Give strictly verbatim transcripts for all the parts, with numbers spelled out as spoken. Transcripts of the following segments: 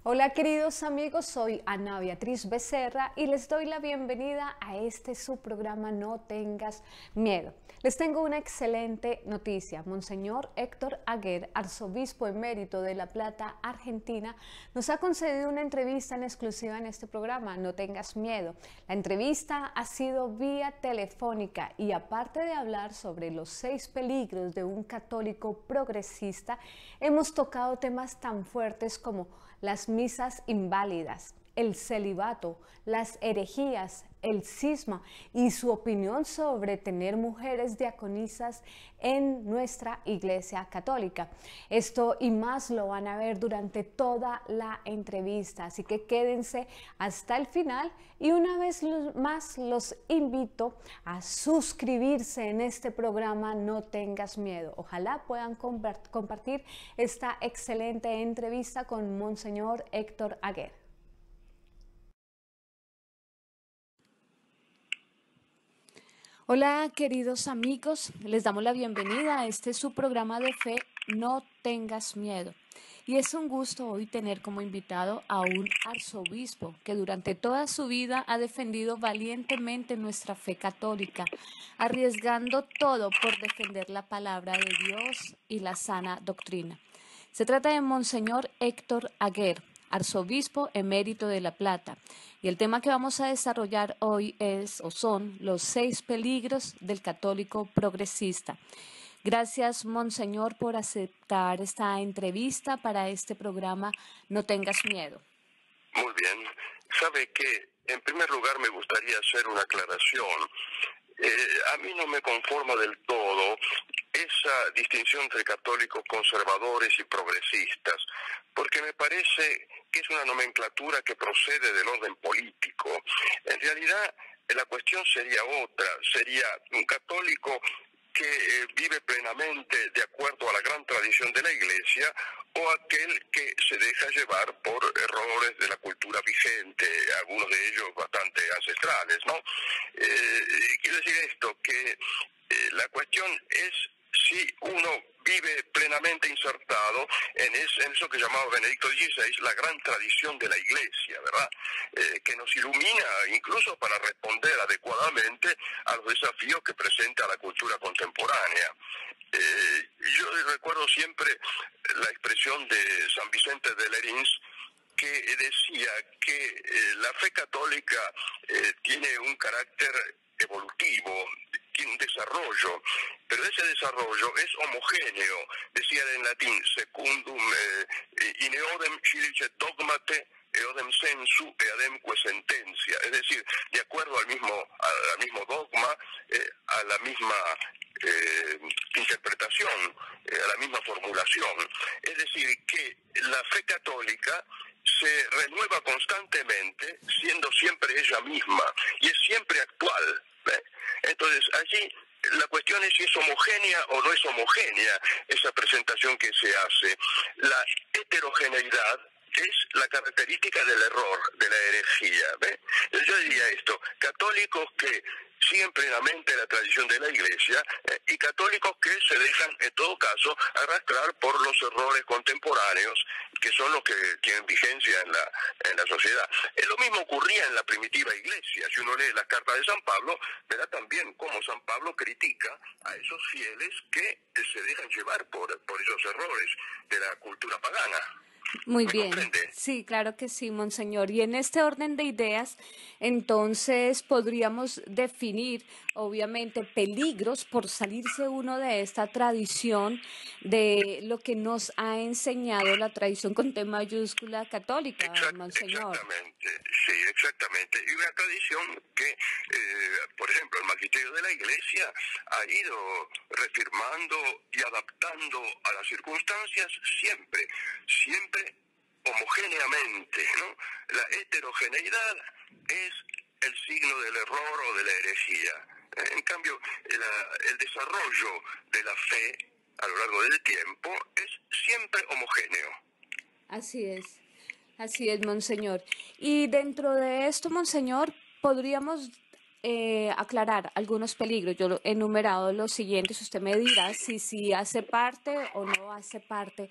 Hola queridos amigos, soy Ana Beatriz Becerra y les doy la bienvenida a este su programa No Tengas Miedo. Les tengo una excelente noticia. Monseñor Héctor Aguer, arzobispo emérito de La Plata, Argentina, nos ha concedido una entrevista en exclusiva en este programa No Tengas Miedo. La entrevista ha sido vía telefónica y aparte de hablar sobre los seis peligros de un católico progresista, hemos tocado temas tan fuertes como las misas inválidas, el celibato, las herejías, el cisma y su opinión sobre tener mujeres diaconisas en nuestra Iglesia Católica. Esto y más lo van a ver durante toda la entrevista, así que quédense hasta el final y una vez más los invito a suscribirse en este programa No Tengas Miedo. Ojalá puedan compartir esta excelente entrevista con Monseñor Héctor Aguer. Hola queridos amigos, les damos la bienvenida a este su programa de fe No Tengas Miedo. Y es un gusto hoy tener como invitado a un arzobispo que durante toda su vida ha defendido valientemente nuestra fe católica, arriesgando todo por defender la palabra de Dios y la sana doctrina. Se trata de Monseñor Héctor Aguer, arzobispo emérito de La Plata, y el tema que vamos a desarrollar hoy es o son los seis peligros del católico progresista. Gracias, Monseñor, por aceptar esta entrevista para este programa No Tengas Miedo. Muy bien. Sabe que, en primer lugar, me gustaría hacer una aclaración. Eh, a mí no me conforma del todo esa distinción entre católicos conservadores y progresistas, porque me parece que es una nomenclatura que procede del orden político. En realidad, la cuestión sería otra, sería un católico que eh, vive plenamente de acuerdo a la gran tradición de la Iglesia, o aquel que se deja llevar por errores de la cultura vigente, algunos de ellos bastante ancestrales, ¿no? Eh, quiero decir esto, que eh, la cuestión es si uno vive plenamente insertado en, es, en eso que llamaba Benedicto dieciséis, la gran tradición de la Iglesia, ¿verdad? Eh, que nos ilumina incluso para responder adecuadamente a los desafíos que presenta la cultura contemporánea. Eh, yo recuerdo siempre la expresión de San Vicente de Lerins, que decía que eh, la fe católica eh, tiene un carácter evolutivo, tiene un desarrollo, pero ese desarrollo es homogéneo, decía en latín, secundum eh, in eodem cilice dogmate, eodem sensu e ademque sentencia, es decir, de acuerdo al mismo, al mismo dogma, eh, a la misma eh, interpretación, eh, a la misma formulación. Es decir, que la fe católica se renueva constantemente, siendo siempre ella misma, y es siempre actual. ¿eh? Entonces, allí la cuestión es si es homogénea o no es homogénea esa presentación que se hace. La heterogeneidad es la característica del error, de la herejía. ¿ve? Yo diría esto, católicos que siguen plenamente la tradición de la Iglesia eh, y católicos que se dejan, en todo caso, arrastrar por los errores contemporáneos que son los que tienen vigencia en la, en la sociedad. Eh, lo mismo ocurría en la primitiva Iglesia. Si uno lee las cartas de San Pablo, verá también cómo San Pablo critica a esos fieles que eh, se dejan llevar por, por esos errores de la cultura pagana. Muy bien, sí, claro que sí, Monseñor. Y en este orden de ideas, entonces podríamos definir, obviamente, peligros por salirse uno de esta tradición de lo que nos ha enseñado la tradición con T mayúscula católica, Exact, Monseñor. Exactamente, sí, exactamente. Y una tradición que, eh, por ejemplo, el magisterio de la Iglesia ha ido reafirmando y adaptando a las circunstancias siempre, siempre homogéneamente, ¿no? La heterogeneidad es el signo del error o de la herejía. En cambio, la, el desarrollo de la fe a lo largo del tiempo es siempre homogéneo. Así es, así es, Monseñor. Y dentro de esto, Monseñor, podríamos eh, aclarar algunos peligros. Yo lo- he enumerado los siguientes. Usted me dirá si, si hace parte o no hace parte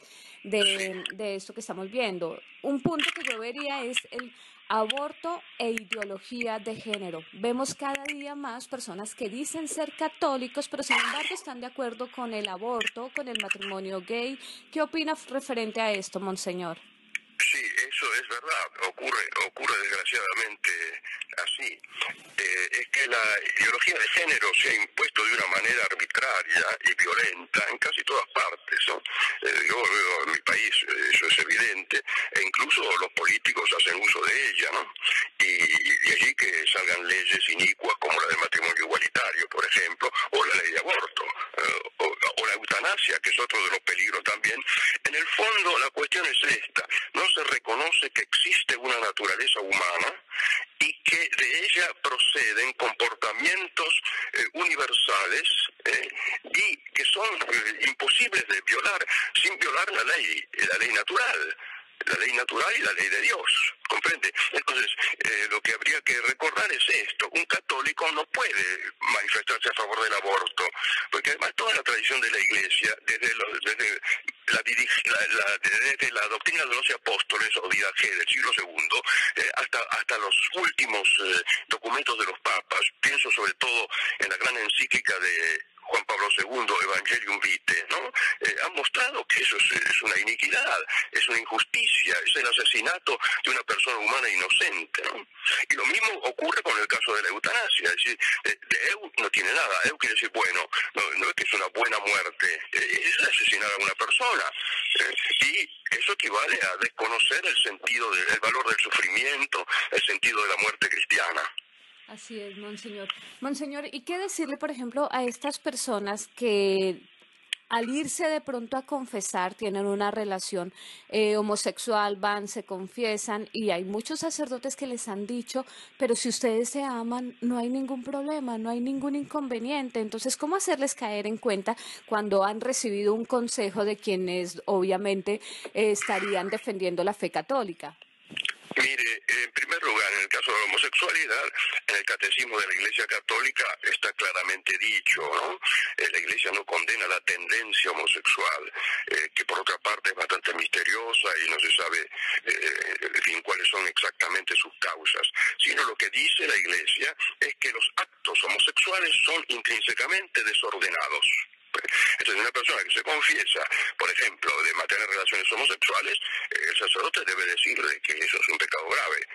de, de esto que estamos viendo. Un punto que yo vería es el aborto e ideología de género. Vemos cada día más personas que dicen ser católicos, pero sin embargo están de acuerdo con el aborto, con el matrimonio gay. ¿Qué opina referente a esto, monseñor? Sí, eso es verdad, ocurre, ocurre desgraciadamente así. Eh, es que la ideología de género se ha impuesto de una manera arbitraria y violenta en casi todas partes, ¿no? Eh, yo veo en mi país, eh, eso es evidente, e incluso los políticos hacen uso de ella, ¿no? Y, y de allí que salgan leyes inicuas como la del matrimonio igualitario, por ejemplo, o la ley de aborto, eh, o, o la eutanasia, que es otro de los peligros también. En el fondo la cuestión es esta: no se reconoce que existe una naturaleza humana y que de ella proceden comportamientos eh, universales eh, y que son eh, imposibles de violar sin violar la ley, la ley natural. La ley natural y la ley de Dios, ¿comprende? Entonces, eh, lo que habría que recordar es esto: un católico no puede manifestarse a favor del aborto, porque además toda la tradición de la Iglesia, desde, lo, desde, la, la, la, desde la doctrina de los doce apóstoles o Didache del siglo segundo, eh, hasta, hasta los últimos eh, documentos de los papas, pienso sobre todo en la gran encíclica de Juan Pablo segundo, Evangelium Vitae, ¿no? Eh, han mostrado que eso es, es una iniquidad, es una injusticia, es el asesinato de una persona humana inocente, ¿no? Y lo mismo ocurre con el caso de la eutanasia, es decir, de, de eu no tiene nada, eu quiere decir bueno, no, no es que es una buena muerte, eh, es asesinar a una persona, eh, y eso equivale a desconocer el sentido, del el valor del sufrimiento, el sentido de la muerte cristiana. Así es, monseñor. Monseñor, ¿y qué decirle, por ejemplo, a estas personas que al irse de pronto a confesar tienen una relación eh, homosexual, van, se confiesan y hay muchos sacerdotes que les han dicho, pero si ustedes se aman, no hay ningún problema, no hay ningún inconveniente? Entonces, ¿cómo hacerles caer en cuenta cuando han recibido un consejo de quienes obviamente eh, estarían defendiendo la fe católica? Mire, en primer lugar, en el caso de la homosexualidad, en el Catecismo de la Iglesia Católica está claramente dicho, ¿no? Eh, la Iglesia no condena la tendencia homosexual, eh, que por otra parte es bastante misteriosa y no se sabe, eh, en fin, cuáles son exactamente sus causas, sino lo que dice la Iglesia es que los actos homosexuales son intrínsecamente desordenados. Entonces, una persona que se confiesa, por ejemplo, de mantener relaciones homosexuales, eh, el sacerdote debe decirle que eso es un pecado grave.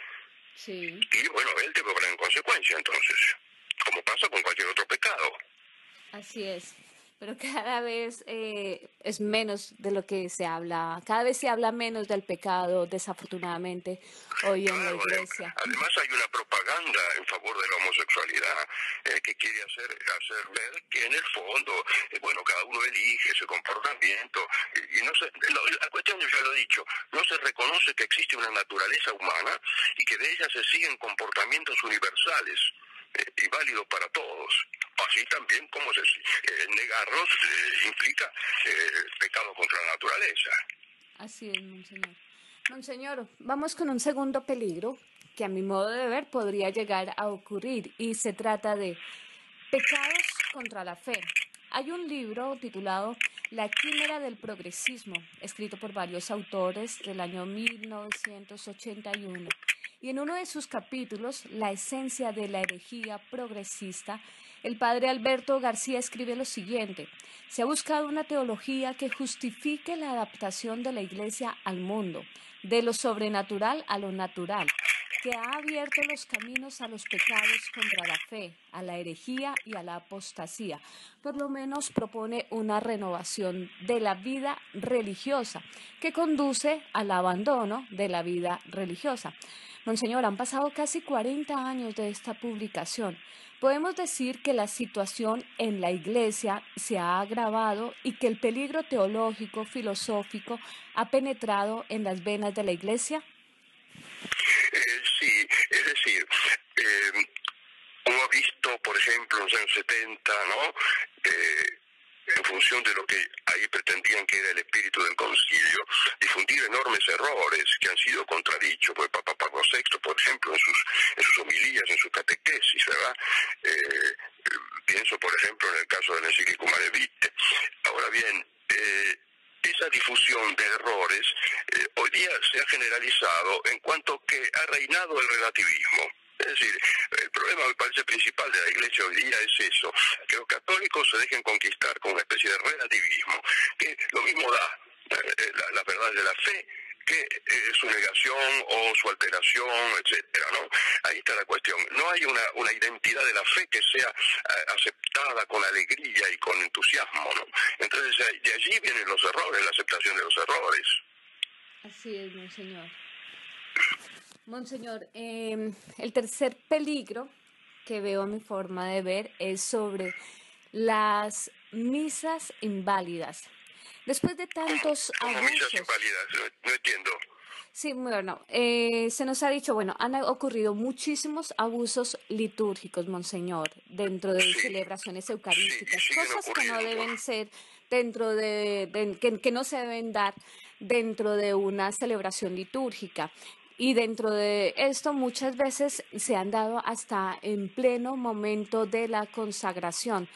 Sí. Y bueno, él debe obrar en consecuencia, entonces, como pasa con cualquier otro pecado. Así es, pero cada vez eh, es menos de lo que se habla, cada vez se habla menos del pecado, desafortunadamente, hoy en la Claro, iglesia. además hay una propaganda en favor de la homosexualidad eh, que quiere hacer, hacer ver que en el fondo, eh, bueno, cada uno elige su comportamiento y, y no se, lo, la cuestión, yo ya lo he dicho, no se reconoce que existe una naturaleza humana y que de ella se siguen comportamientos universales eh, y válidos para todos. Así también como se, eh, negarlos eh, implica eh, pecado contra la naturaleza. Así es, monseñor. Monseñor, vamos con un segundo peligro que a mi modo de ver podría llegar a ocurrir y se trata de pecados contra la fe. Hay un libro titulado La quimera del progresismo, escrito por varios autores del año mil novecientos ochenta y uno. Y en uno de sus capítulos, La esencia de la herejía progresista, el padre Alberto García escribe lo siguiente: se ha buscado una teología que justifique la adaptación de la Iglesia al mundo, de lo sobrenatural a lo natural, que ha abierto los caminos a los pecados contra la fe, a la herejía y a la apostasía. Por lo menos propone una renovación de la vida religiosa que conduce al abandono de la vida religiosa. Monseñor, han pasado casi cuarenta años de esta publicación. Podemos decir que la situación en la Iglesia se ha agravado y que el peligro teológico, filosófico, ha penetrado en las venas de la Iglesia. Eh, sí, es decir, eh, uno ha visto, por ejemplo, en los años setenta, ¿no? Eh, en función de lo que ahí pretendían que era el espíritu del concilio, difundir enormes errores que han sido contradichos por el Papa Pablo sexto, por ejemplo, en sus, en sus homilías, en sus catequesis, ¿verdad? Eh, pienso, por ejemplo, en el caso del encíclico Humanae Vitae. Ahora bien, eh, esa difusión de errores eh, hoy día se ha generalizado en cuanto que ha reinado el relativismo. Es decir, el problema me parece principal de la Iglesia hoy día es eso, que los católicos se dejen conquistar con una especie de relativismo, que lo mismo da eh, la, la verdad de la fe que eh, su negación o su alteración, etcétera, ¿no? Ahí está la cuestión. No hay una, una identidad de la fe que sea eh, aceptada con alegría y con entusiasmo, ¿no? Entonces, de allí vienen los errores, la aceptación de los errores. Así es, monseñor. Monseñor, eh, el tercer peligro que veo a mi forma de ver es sobre las misas inválidas. Después de tantos ¿Cómo abusos... misas inválidas? No, no entiendo. Sí, bueno, eh, se nos ha dicho, bueno, han ocurrido muchísimos abusos litúrgicos, monseñor, dentro de Sí, celebraciones eucarísticas, sí, siguen cosas que no ocurriendo. deben ser dentro de, de- que, que no se deben dar dentro de una celebración litúrgica. Y dentro de esto muchas veces se han dado hasta en pleno momento de la consagración.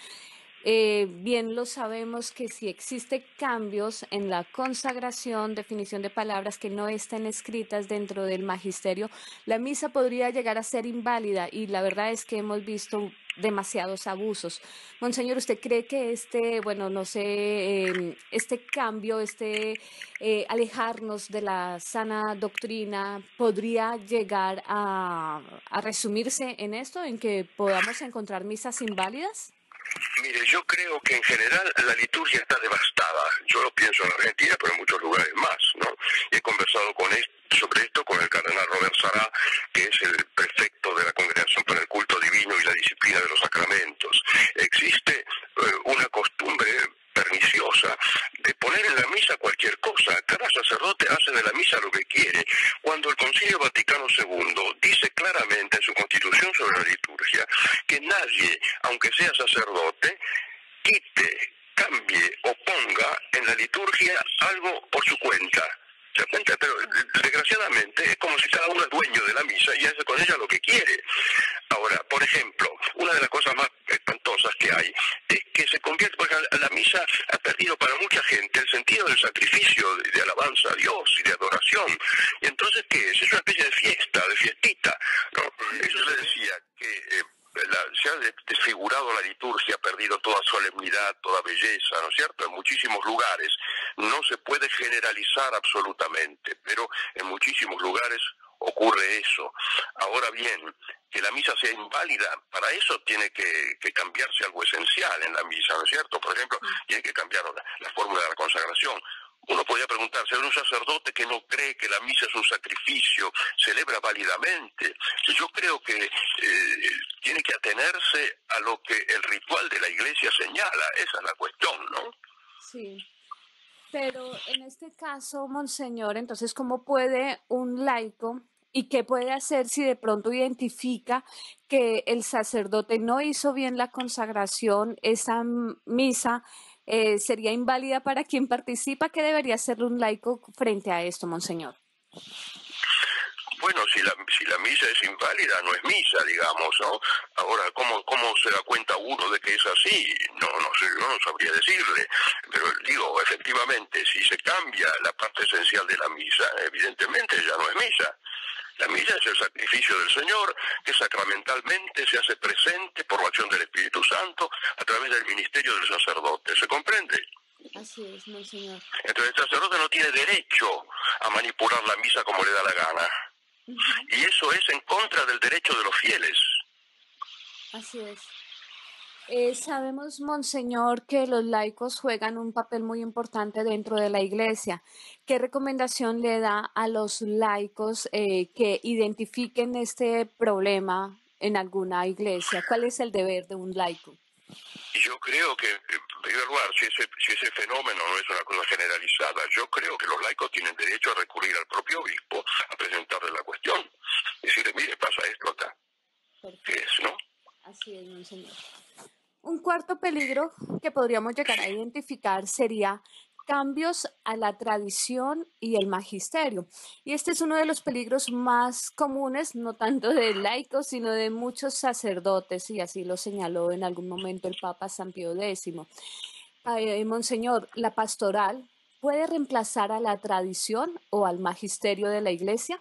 Eh, bien lo sabemos que si existen cambios en la consagración, definición de palabras que no estén escritas dentro del magisterio, la misa podría llegar a ser inválida y la verdad es que hemos visto demasiados abusos. Monseñor, ¿usted cree que este, bueno, no sé, eh, este cambio, este eh, alejarnos de la sana doctrina podría llegar a, a resumirse en esto, en que podamos encontrar misas inválidas? Mire, yo creo que en general la liturgia está devastada. Yo lo pienso en Argentina, pero en muchos lugares más, ¿no? Y he conversado con esto, sobre esto con el cardenal Robert Sará, que es el prefecto de la Congregación para el Culto Divino y la Disciplina de los Sacramentos. Existe eh, una costumbre perniciosa de poner en la misa cualquier cosa. Cada sacerdote hace de la misa lo que quiere, cuando el Concilio Vaticano segundo dice claramente en su Constitución sobre la liturgia que nadie, aunque sea sacerdote, quite, cambie o ponga en la liturgia algo por su cuenta. ¿Se da cuenta? Pero desgraciadamente es como si cada uno es dueño de la misa y hace con ella lo que quiere. Ahora, por ejemplo, una de las cosas más espantosas que hay es que se convierte, porque la misa ha perdido para mucha gente el sentido del sacrificio, de, de alabanza a Dios y de adoración. Y entonces, ¿qué es? Es una especie de fiesta, de fiestita, ¿no? Eso se decía que... Eh, La, se ha desfigurado la liturgia, ha perdido toda solemnidad, toda belleza, ¿no es cierto? En muchísimos lugares no se puede generalizar absolutamente, pero en muchísimos lugares ocurre eso. Ahora bien, que la misa sea inválida, para eso tiene que, que cambiarse algo esencial en la misa, ¿no es cierto? Por ejemplo, tiene que cambiar la, la fórmula de la consagración. Uno podría preguntarse, ¿un sacerdote que no cree que la misa es un sacrificio, celebra válidamente? Yo creo que eh, tiene que atenerse a lo que el ritual de la Iglesia señala, esa es la cuestión, ¿no? Sí. Pero en este caso, monseñor, entonces, ¿cómo puede un laico y qué puede hacer si de pronto identifica que el sacerdote no hizo bien la consagración, esa misa eh, sería inválida para quien participa? ¿Qué debería hacer un laico frente a esto, monseñor? Bueno, si la, si la misa es inválida, no es misa, digamos, ¿no? Ahora, ¿cómo, cómo se da cuenta uno de que es así? No, no sé, yo no sabría decirle. Pero digo, efectivamente, si se cambia la parte esencial de la misa, evidentemente ya no es misa. La misa es el sacrificio del Señor, que sacramentalmente se hace presente por la acción del Espíritu Santo a través del ministerio del sacerdote. ¿Se comprende? Así es, monseñor. Entonces el sacerdote no tiene derecho a manipular la misa como le da la gana. Uh-huh. Y eso es en contra del derecho de los fieles. Así es. Eh, sabemos, monseñor, que los laicos juegan un papel muy importante dentro de la iglesia. ¿Qué recomendación le da a los laicos eh, que identifiquen este problema en alguna iglesia? ¿Cuál es el deber de un laico? Yo creo que, en primer lugar, si ese, si ese fenómeno no es una cosa generalizada, yo creo que los laicos tienen derecho a recurrir al propio obispo a presentarle la cuestión. Decirle, mire, pasa esto acá. ¿Qué es, no? Así es, monseñor. Un cuarto peligro que podríamos llegar a identificar sería cambios a la tradición y el magisterio. Y este es uno de los peligros más comunes, no tanto de laicos, sino de muchos sacerdotes, y así lo señaló en algún momento el Papa San Pío X. Eh, Monseñor, ¿la pastoral puede reemplazar a la tradición o al magisterio de la Iglesia?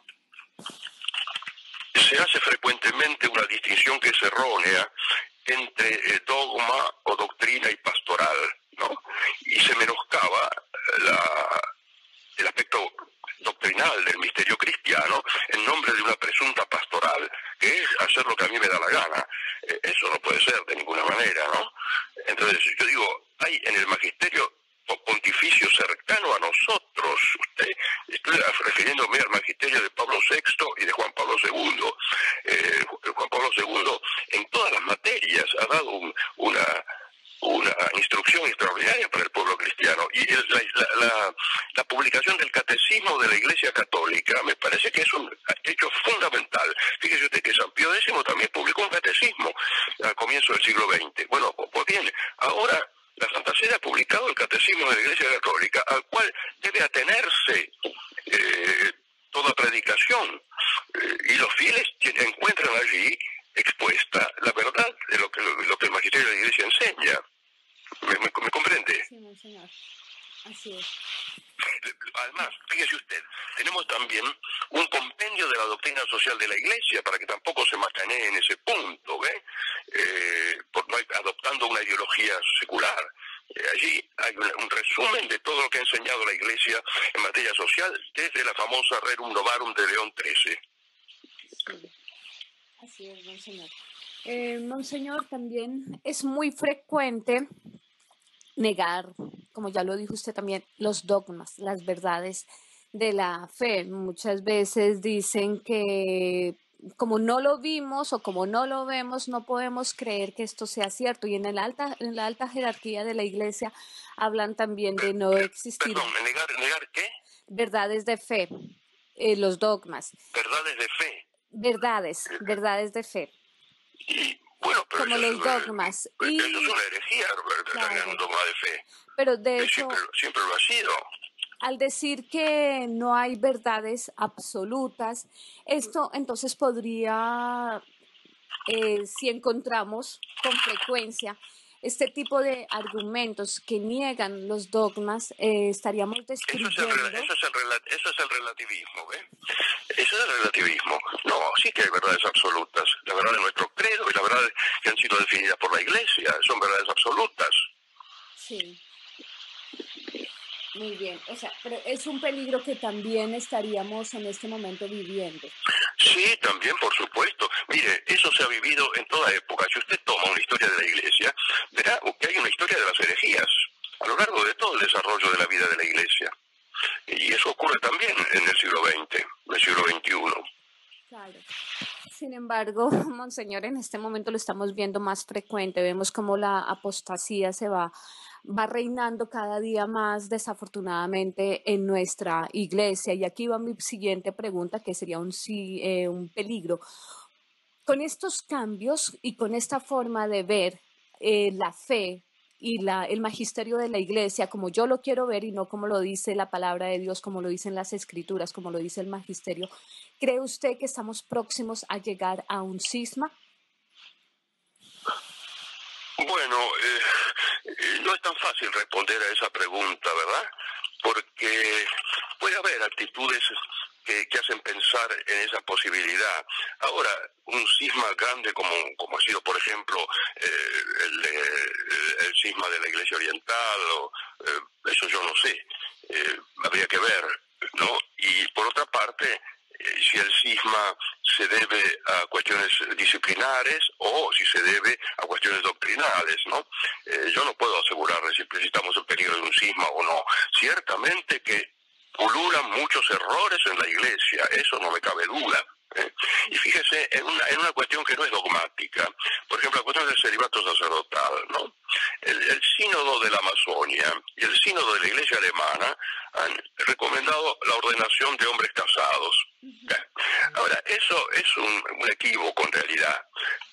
Se hace frecuentemente una distinción que es errónea entre eh, dogma o doctrina y pastoral, ¿no? Y se menoscaba la, el aspecto doctrinal del misterio cristiano en nombre de una presunta pastoral, que es hacer lo que a mí me da la gana. Eh, eso no puede ser de ninguna manera, ¿no? Entonces, yo digo, hay en el magisterio pontificio cercano a nosotros. Usted, estoy refiriéndome al magisterio de Pablo sexto y de Juan Pablo segundo. Eh, Juan Pablo segundo en todas las materias ha dado un, una, una instrucción extraordinaria para el pueblo cristiano. Y el, la, la, la, la publicación del catecismo de la Iglesia Católica me parece que es un hecho fundamental. Fíjese usted que San Pío X también publicó un catecismo al comienzo del siglo veinte. Bueno, pues bien, ahora la Santa Sede ha publicado el Catecismo de la Iglesia Católica, al cual debe atenerse eh, toda predicación, eh, y los fieles encuentran allí expuesta la verdad de lo que, lo, lo que el magisterio de la Iglesia enseña. ¿Me, me, me comprende? Sí, monseñor. Así es. Además, fíjese usted, tenemos también un compendio de la doctrina social de la Iglesia, para que tampoco se macanee en ese punto, ¿ve? Eh, por no hay, adoptando una ideología secular. Eh, allí hay un, un resumen de todo lo que ha enseñado la Iglesia en materia social, desde la famosa Rerum Novarum de León trece. Sí, así es, monseñor. Eh, monseñor, también es muy frecuente negar, como ya lo dijo usted también, los dogmas, las verdades de la fe. Muchas veces dicen que como no lo vimos o como no lo vemos, no podemos creer que esto sea cierto. Y en, el alta, en la alta jerarquía de la Iglesia hablan también de no existir. Perdón, ¿negar, negar qué? Verdades de fe, eh, los dogmas. Verdades de fe. Verdades, verdades de fe. Y bueno, pero como eso los es, dogmas. Eso y, es una herejía, claro, un dogma de fe. Pero de hecho, siempre, siempre lo ha sido. Al decir que no hay verdades absolutas, esto entonces podría, eh, si encontramos con frecuencia este tipo de argumentos que niegan los dogmas, eh, estaríamos destruyendo... Eso es, el, eso, es el, eso es el relativismo, ¿ve? Eso es el relativismo. No, sí que hay verdades absolutas. La verdad de nuestro credo y la verdad que han sido definidas por la Iglesia son verdades absolutas. Sí. Muy bien, o sea, pero es un peligro que también estaríamos en este momento viviendo. Sí, también, por supuesto. Mire, eso se ha vivido en toda época. Si usted toma una historia de la Iglesia, verá que hay una historia de las herejías a lo largo de todo el desarrollo de la vida de la Iglesia. Y eso ocurre también en el siglo veinte, en el siglo veintiuno. Claro. Sin embargo, monseñor, en este momento lo estamos viendo más frecuente. Vemos cómo la apostasía se va, va reinando cada día más, desafortunadamente, en nuestra iglesia. Y aquí va mi siguiente pregunta, que sería un, sí, eh, un peligro. Con estos cambios y con esta forma de ver eh, la fe y la, el magisterio de la iglesia, como yo lo quiero ver y no como lo dice la palabra de Dios, como lo dicen las escrituras, como lo dice el magisterio, ¿cree usted que estamos próximos a llegar a un cisma? Bueno, eh, no es tan fácil responder a esa pregunta, ¿verdad? Porque puede haber actitudes que, que hacen pensar en esa posibilidad. Ahora, un cisma grande como, como ha sido, por ejemplo, eh, el, el, el cisma de la Iglesia Oriental, o, eh, eso yo no sé, eh, habría que ver, ¿no? Y por otra parte, eh, si el cisma se debe a cuestiones disciplinares o si se debe a cuestiones doctrinales, ¿no? Eh, yo no puedo asegurarle si estamos en peligro de un cisma o no. Ciertamente que pululan muchos errores en la Iglesia, eso no me cabe duda. ¿eh? Y fíjese en una, en una cuestión que no es dogmática, por ejemplo, la cuestión del celibato sacerdotal, ¿no? El, el sínodo de la Amazonia y el sínodo de la Iglesia alemana han recomendado la ordenación de hombres casados. Ahora, eso es un, un equívoco en realidad,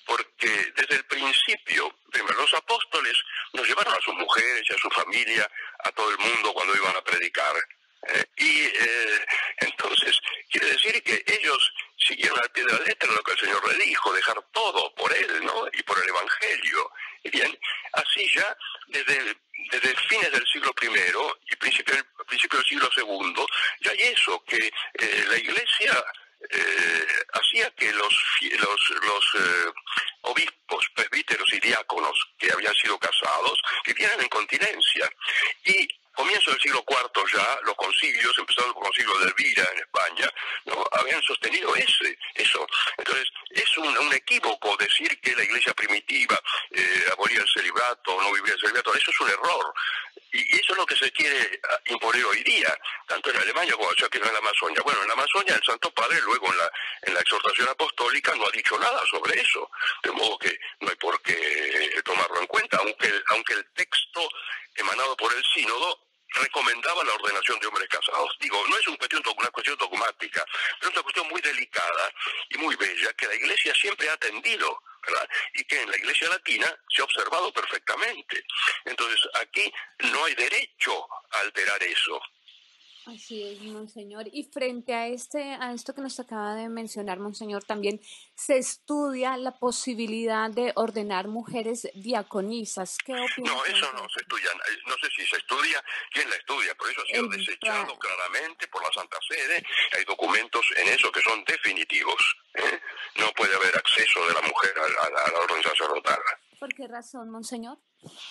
porque desde el principio, primero, los apóstoles nos llevaron a sus mujeres y a su familia, a todo el mundo cuando iban a predicar. Eh, y eh, entonces, quiere decir que ellos siguieron al pie de la letra lo que el Señor le dijo, dejar todo por Él, ¿no? Y por el Evangelio. Y bien, así ya, desde, desde fines del siglo primero y principio, principio del siglo segundo, ya hay eso, que eh, la Iglesia eh, hacía que los, los, los eh, obispos, presbíteros y diáconos que habían sido casados vivieran en continencia. Y comienzo del siglo cuarto ya, los concilios, empezando por el concilio de Elvira en España, ¿no? Habían sostenido ese, eso. Entonces, es un, un equívoco decir que la iglesia primitiva eh, abolía el celibato, no vivía el celibato, eso es un error. Y eso es lo que se quiere imponer hoy día, tanto en Alemania como aquí en la Amazonia. Bueno, en la Amazonia el Santo Padre luego en la, en la exhortación apostólica no ha dicho nada sobre eso, de modo que no hay por qué tomarlo en cuenta, aunque, aunque el texto emanado por el sínodo recomendaba la ordenación de hombres casados. Digo, no es una cuestión, una cuestión dogmática, pero es una cuestión muy delicada y muy bella que la Iglesia siempre ha atendido, ¿verdad? Y que en la Iglesia latina se ha observado perfectamente. Entonces, aquí no hay derecho a alterar eso. Así es, monseñor. Y frente a este, a esto que nos acaba de mencionar, monseñor, también se estudia la posibilidad de ordenar mujeres diaconisas. ¿Qué opina? No, eso no se estudia. No sé si se estudia, quién la estudia, por eso ha sido El- desechado claramente por la Santa Sede. Hay documentos en eso que son definitivos, ¿eh? No puede haber acceso de la mujer a la, a la orden sacerdotal. ¿Por qué razón, monseñor?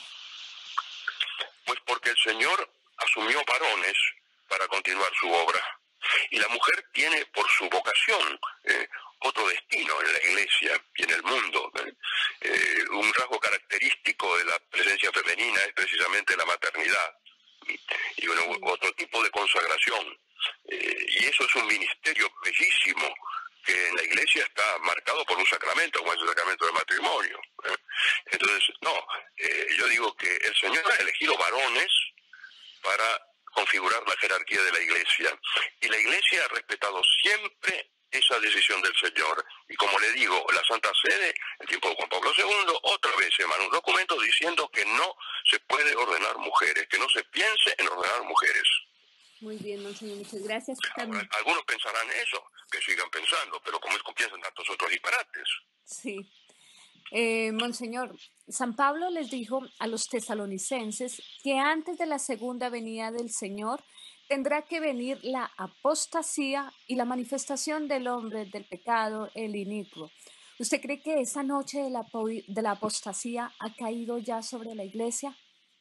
Pues porque el Señor asumió varones para continuar su obra. Y la mujer tiene por su vocación eh, otro destino en la Iglesia y en el mundo. ¿eh? Eh, un rasgo característico de la presencia femenina es precisamente la maternidad y bueno, otro tipo de consagración. Eh, y eso es un ministerio bellísimo que en la Iglesia está marcado por un sacramento, como es el sacramento del matrimonio. ¿eh? Entonces, no, eh, yo digo que el Señor ha elegido varones para configurar la jerarquía de la Iglesia. Y la Iglesia ha respetado siempre esa decisión del Señor. Y como le digo, la Santa Sede, en el tiempo de Juan Pablo segundo, otra vez emanó un documento diciendo que no se puede ordenar mujeres, que no se piense en ordenar mujeres. Muy bien, monseñor, muchas gracias. Ahora, algunos pensarán eso, que sigan pensando, pero como es que piensan tantos otros disparates. Sí. Eh, monseñor, San Pablo les dijo a los tesalonicenses que antes de la segunda venida del Señor tendrá que venir la apostasía y la manifestación del hombre del pecado, el inicuo. ¿Usted cree que esa noche de la, apo- de la apostasía ha caído ya sobre la iglesia?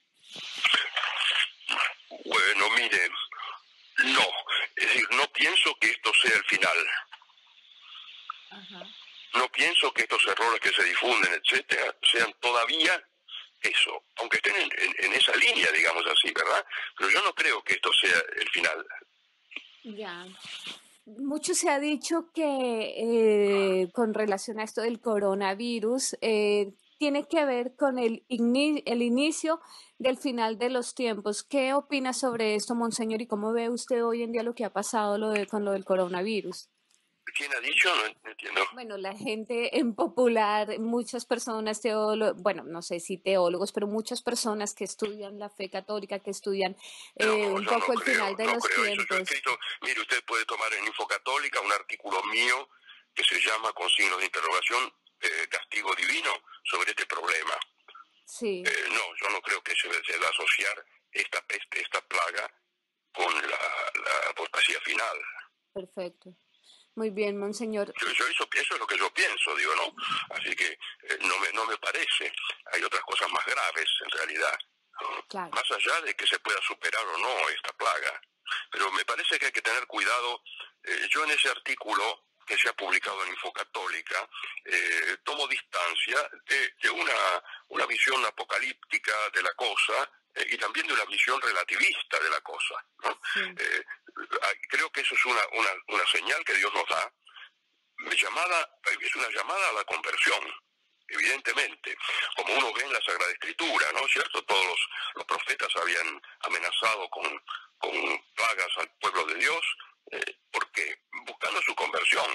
Bueno, mire, no, es decir, no pienso que esto sea el final. Ajá. No pienso que estos errores que se difunden, etcétera, sean todavía eso, aunque estén en, en, en esa línea, digamos así, ¿verdad? Pero yo no creo que esto sea el final. Ya. Mucho se ha dicho que eh, con relación a esto del coronavirus, eh, tiene que ver con el, igni- el inicio del final de los tiempos. ¿Qué opina sobre esto, monseñor? ¿Y cómo ve usted hoy en día lo que ha pasado lo de, con lo del coronavirus? ¿Quién ha dicho? No entiendo. Bueno, la gente en popular, muchas personas teólogos, bueno, no sé si teólogos, pero muchas personas que estudian la fe católica, que estudian eh, No, un yo poco no el creo, final de no los creo eso. Yo he tiempos. escrito, mire, usted puede tomar en Info Católica un artículo mío que se llama, con signos de interrogación, eh, Castigo Divino, sobre este problema. Sí, Eh, no, yo no creo que se, se deba asociar esta peste, esta plaga, con la, la apostasía final. perfecto. Muy bien, monseñor. Yo, yo eso, eso es lo que yo pienso, digo, ¿no? Así que eh, no, me, no me parece. Hay otras cosas más graves, en realidad. ¿no? Claro. Más allá de que se pueda superar o no esta plaga. Pero me parece que hay que tener cuidado. Eh, yo en ese artículo que se ha publicado en Infocatólica, eh, tomo distancia de, de una, una visión apocalíptica de la cosa eh, y también de una visión relativista de la cosa, ¿no? Sí. Eh, creo que eso es una, una, una señal que Dios nos da, llamada, es una llamada a la conversión, evidentemente, como uno ve en la Sagrada Escritura, ¿no es cierto? Todos los, los profetas habían amenazado con, con plagas al pueblo de Dios, eh, porque buscando su conversión.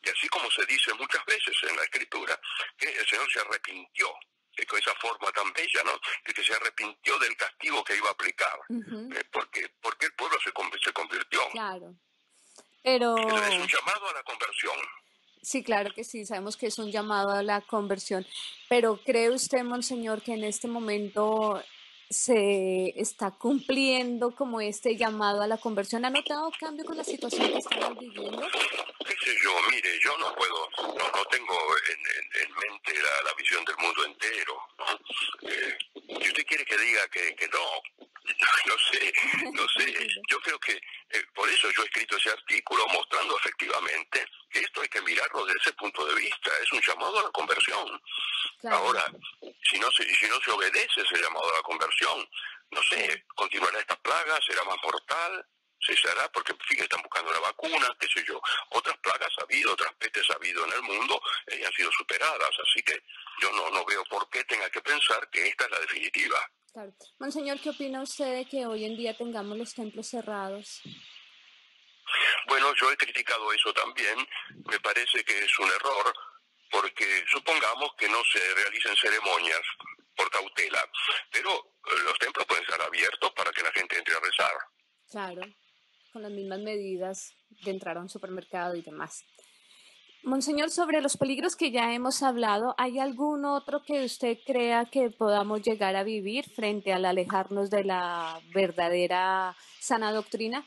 Y así como se dice muchas veces en la Escritura, que el Señor se arrepintió, que con esa forma tan bella, ¿no? De que se arrepintió del castigo que iba a aplicar, Ujú. eh, porque, porque el pueblo se, conv- se convirtió. Claro, pero Entonces es un llamado a la conversión. sí, claro que sí, sabemos que es un llamado a la conversión, pero ¿cree usted, monseñor, que en este momento se está cumpliendo como este llamado a la conversión? ¿Ha notado cambio con la situación que estamos viviendo? Qué sé yo, mire, yo no puedo, no, no tengo en, en- en mente la, la visión del mundo entero, ¿no? Eh, si usted quiere que diga que, que no, no sé, no sé, yo creo que eh, por eso yo he escrito ese artículo mostrando efectivamente que esto hay que mirarlo desde ese punto de vista, es un llamado a la conversión. Claro. Ahora, si no se, si no se obedece ese llamado a la conversión, no sé, continuará esta plaga, será más mortal, cesará, porque fíjense, están buscando una vacuna, qué sé yo. Otras plagas ha habido, otras pestes ha habido en el mundo eh, y han sido superadas, así que yo no, no veo por qué tenga que pensar que esta es la definitiva. Claro. Monseñor, ¿qué opina usted de que hoy en día tengamos los templos cerrados? Bueno, yo he criticado eso también, me parece que es un error, porque supongamos que no se realicen ceremonias por cautela, pero eh, los templos pueden estar abiertos para que la gente entre a rezar. Claro, con las mismas medidas de entrar a un supermercado y demás. Monseñor, sobre los peligros que ya hemos hablado, ¿hay algún otro que usted crea que podamos llegar a vivir frente al alejarnos de la verdadera sana doctrina?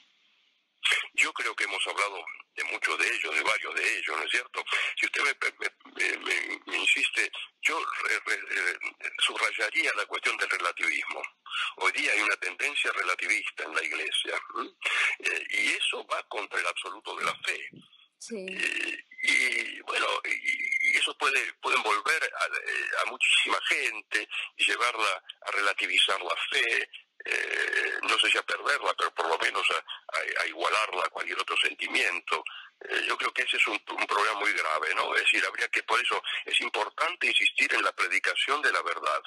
Yo creo que hemos hablado de muchos de ellos, de varios de ellos, ¿no es cierto? Si usted me, me- me- me- me insiste, yo re- re- eh, subrayaría la cuestión del relativismo. Hoy día hay una tendencia relativista en la Iglesia, ¿m? Eh, y eso va contra el absoluto de la fe. Sí, Eh, y bueno, y, y eso puede, puede envolver a, eh, a muchísima gente y llevarla a relativizar la fe, eh, no sé si a perderla, pero por lo menos a, a- a igualarla a cualquier otro sentimiento. Eh, yo creo que ese es un, un problema muy grave, ¿no? Es decir, habría que, por eso es importante insistir en la predicación de la verdad.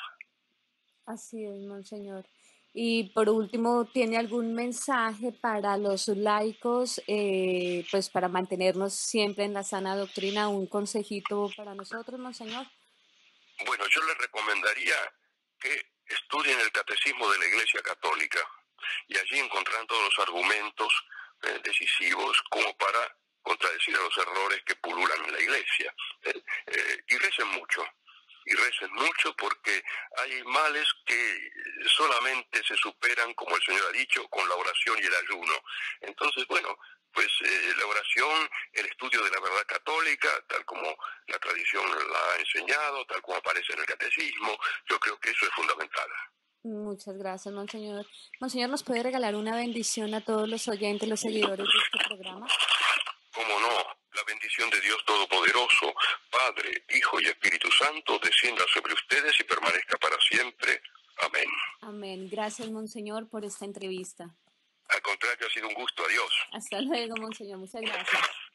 así es, Monseñor. Y por último, ¿tiene algún mensaje para los laicos, eh, pues para mantenernos siempre en la sana doctrina? ¿Un consejito para nosotros, Monseñor? Bueno, yo les recomendaría que estudien el catecismo de la Iglesia Católica y allí encontrarán todos los argumentos eh, decisivos como para contradecir a los errores que pululan en la Iglesia. Eh, eh, y recen mucho, y recen mucho porque hay males que solamente se superan, como el Señor ha dicho, con la oración y el ayuno. Entonces, bueno, pues eh, la oración, el estudio de la verdad católica, tal como la tradición la ha enseñado, tal como aparece en el catecismo, yo creo que eso es fundamental. Muchas gracias, Monseñor. Monseñor, ¿nos puede regalar una bendición a todos los oyentes, los seguidores de este programa? ¿Cómo no? La bendición de Dios Todopoderoso, Padre, Hijo y Espíritu Santo, descienda sobre ustedes y permanezca para siempre. Amén. Amén. Gracias, Monseñor, por esta entrevista. Al contrario, ha sido un gusto. Adiós. Hasta luego, Monseñor. Muchas gracias.